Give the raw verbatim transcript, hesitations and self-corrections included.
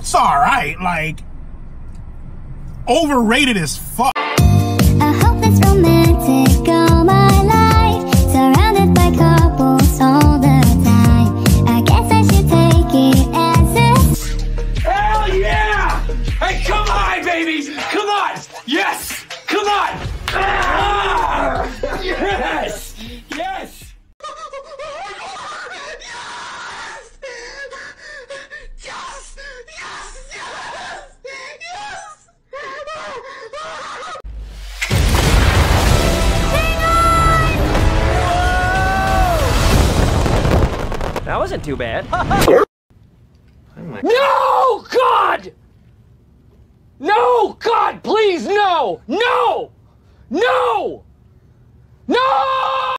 it's all right. Like, overrated as fuck. I hope it's romantic all my life, surrounded by couples all the time. I guess I should take it as a... Hell yeah! Hey, come on, baby! Come on! Yes! Come on! Ah! Yes! Yes! That wasn't too bad. No, God! No, God, please, no! No! No! No!